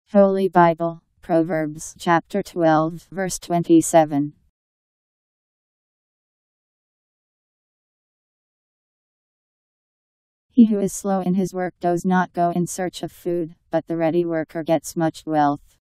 Holy Bible Proverbs Chapter 12 verse 27. He who is slow in his work does not go in search of food, but the ready worker gets much wealth.